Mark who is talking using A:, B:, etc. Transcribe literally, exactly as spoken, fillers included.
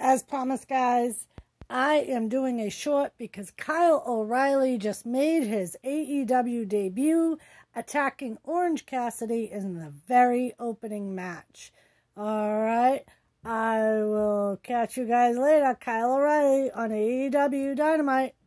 A: As promised, guys, I am doing a short because Kyle O'Reilly just made his A E W debut, attacking Orange Cassidy in the very opening match. Alright, I will catch you guys later. Kyle O'Reilly on A E W Dynamite.